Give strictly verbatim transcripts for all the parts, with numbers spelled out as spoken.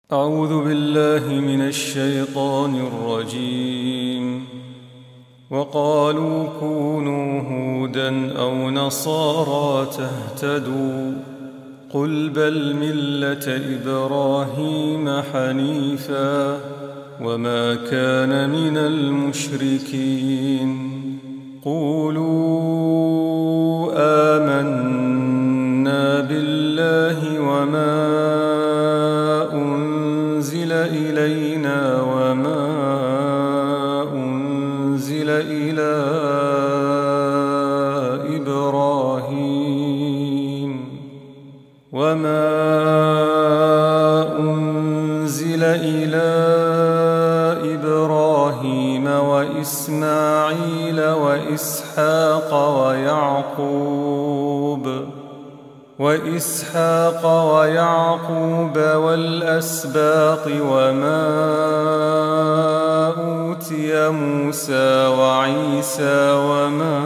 أعوذ بالله من الشيطان الرجيم. وقالوا كونوا هودا أو نصارى تهتدوا قل بل ملة إبراهيم حنيفا وما كان من المشركين. قولوا آمنا بالله وما أنزل إلينا وما أنزل إلى إبراهيم وما أنزل إلى إبراهيم وإسماعيل وإسحاق ويعقوب وإسحاق ويعقوب والأسباط وما أوتي موسى وعيسى وما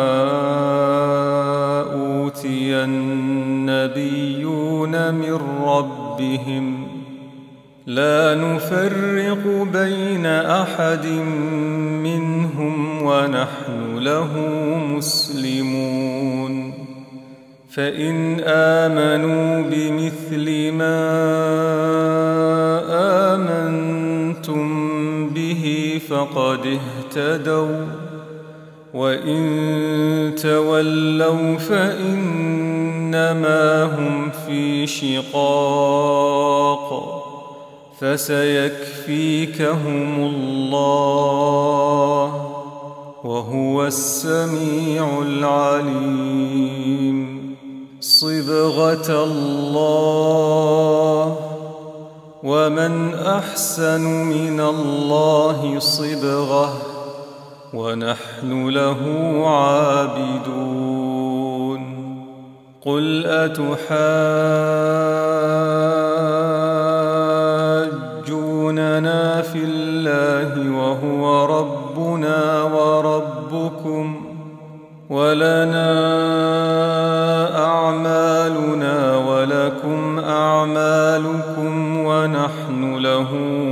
أوتي النبيون من ربهم لا نفرق بين أحد منهم ونحن له مسلمون. فإن آمنوا بمثل ما آمنتم به فقد اهتدوا وإن تولوا فإنما هم في شقاق فسيكفيكهم الله وهو السميع العليم. صبغة الله ومن أحسن من الله صبغة ونحن له عابدون. قل أتحاجوننا في الله وهو ربنا وربكم ولنا أعمالنا ولكم أعمالكم ونحن له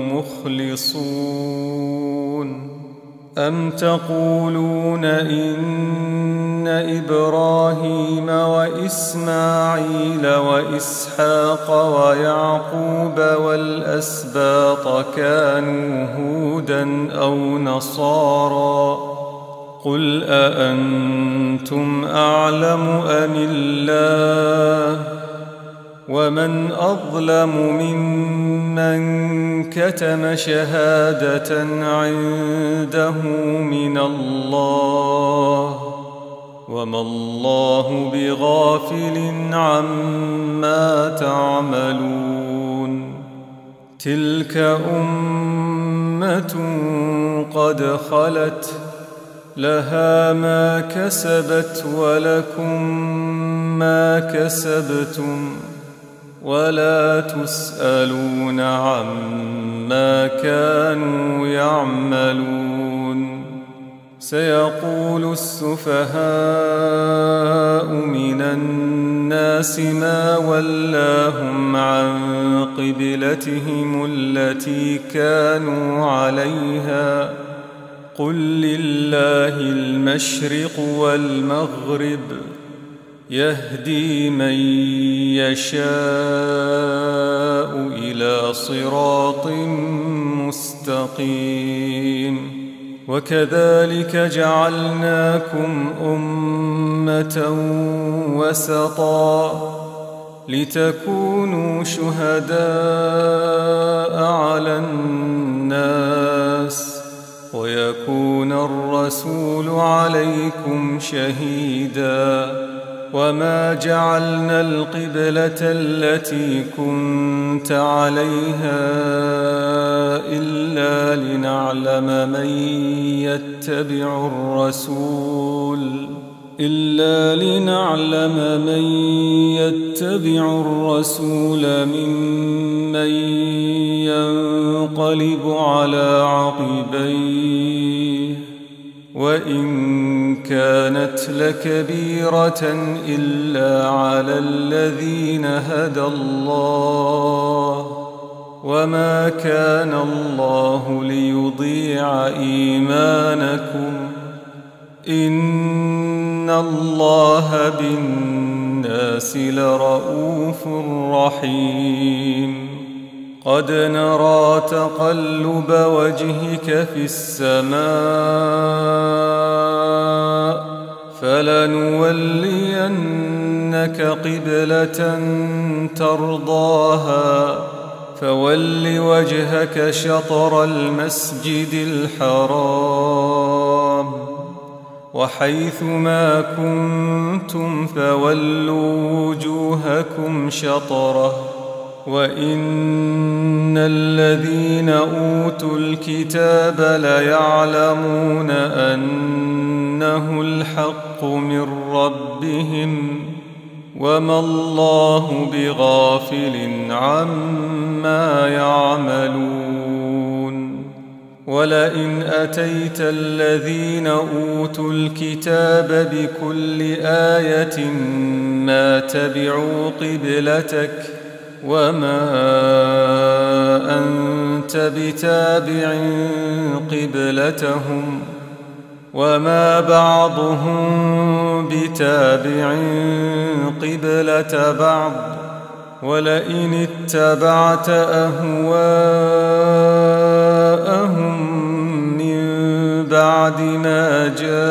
مخلصون. أم تقولون إن إبراهيم وإسماعيل وإسحاق ويعقوب والأسباط كانوا هودا أو نصارى قل أأنتم أعلم أم الله ومن أظلم ممن كتم شهادة عنده من الله وما الله بغافل عما تعملون. تلك أمة قد خلت لها ما كسبت ولكم ما كسبتم ولا تسألون عما كانوا يعملون. سيقول السفهاء من الناس ما ولاهم عن قبلتهم التي كانوا عليها قل لله المشرق والمغرب يهدي من يشاء إلى صراط مستقيم. وكذلك جعلناكم أمة وسطا لتكونوا شهداء على الناس ويكون الرسول عليكم شهيدا. وما جعلنا القبلة التي كنت عليها إلا لنعلم من يتبع الرسول إلا لنعلم من يتبع الرسول ممن ينقلب على عقبيه وإن كانت لكبيرة إلا على الذين هدى الله وما كان الله ليضيع إيمانكم إن الله بالناس لرءوف رحيم قد نرى تقلب وجهك في السماء فلنولينك قبلة ترضاها فول وجهك شطر المسجد الحرام وحيث ما كنتم فولوا وجوهكم شطره وإن الذين أوتوا الكتاب ليعلمون أنه الحق من ربهم وما الله بغافل عما يعملون ولئن أتيت الذين أوتوا الكتاب بكل آية ما تبعوا قبلتك وما أنت بتابع قبلتهم وما بعضهم بتابع قبلة بعض ولئن اتبعت أهواءهم من بعد ما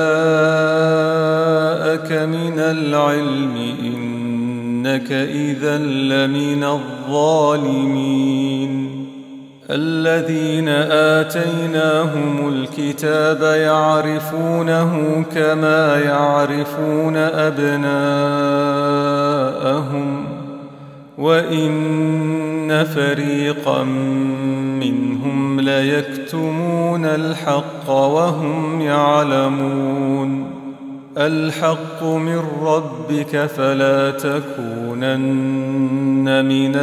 جاءك من العلم إنك إذا لمن الظالمين الذين آتيناهم الكتاب يعرفونه كما يعرفون أبناءهم وإن فريقا منهم ليكتمون الحق وهم يعلمون الحق من ربك فلا تكونن من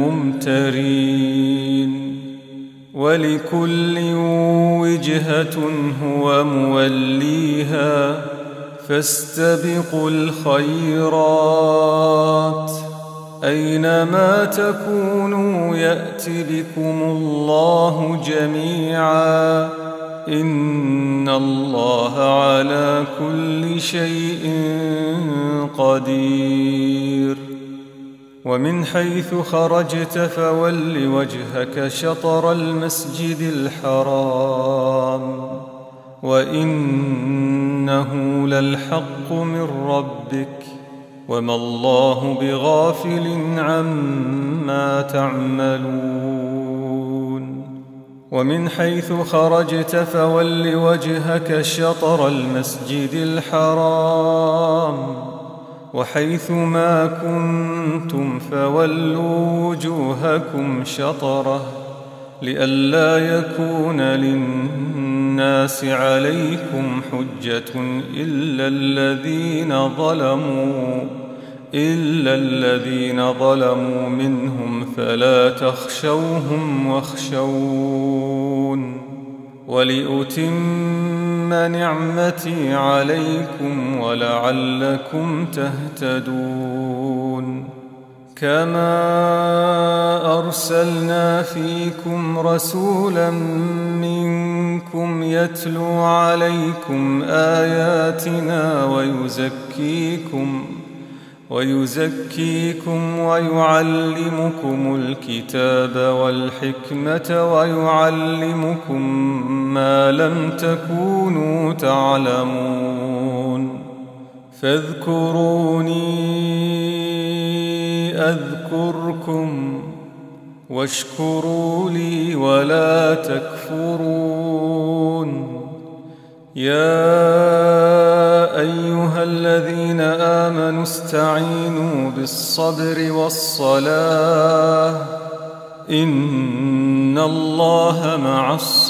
الممترين ولكل وجهة هو موليها فاستبقوا الخيرات أينما تكونوا يأت بكم الله جميعا إن الله على كل شيء قدير ومن حيث خرجت فول وجهك شطر المسجد الحرام وإنه للحق من ربك وما الله بغافل عما تعملون ومن حيث خرجت فول وجهك شطر المسجد الحرام وحيث ما كنتم فولوا وجوهكم شطره لئلا يكون للناس عليكم حجة إلا الذين ظلموا إلا الذين ظلموا منهم فلا تخشوهم واخشون ولأتم نعمتي عليكم ولعلكم تهتدون كما أرسلنا فيكم رسولا منكم يتلو عليكم آياتنا ويزكيكم ويزكيكم ويعلمكم الكتاب والحكمة ويعلمكم ما لم تكونوا تعلمون فاذكروني أذكركم واشكروا لي ولا تكفرون يا أيها الذين آمنوا استعينوا بالصبر والصلاة إن الله مع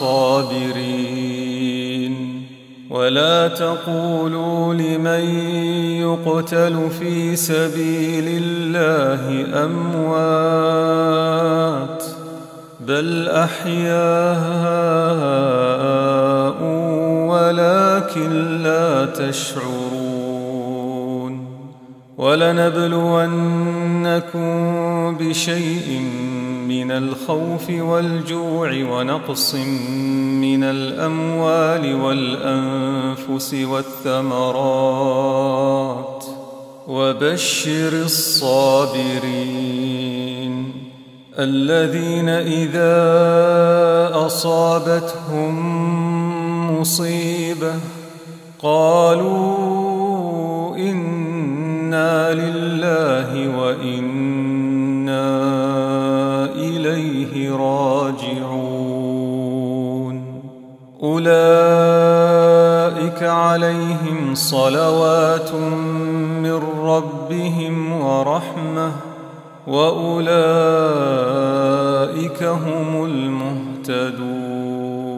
الصابرين ولا تقولوا لمن يقتل في سبيل الله أموات بل أحياء ولكن لا تشعرون ولنبلونكم بشيء من الخوف والجوع ونقص من الأموال والأنفس والثمرات وبشر الصابرين الذين إذا أصابتهم مصيبة قالوا إنا لله وإنا إليه راجعون أولئك عليهم صلوات من ربهم ورحمة وأولئك هم المهتدون.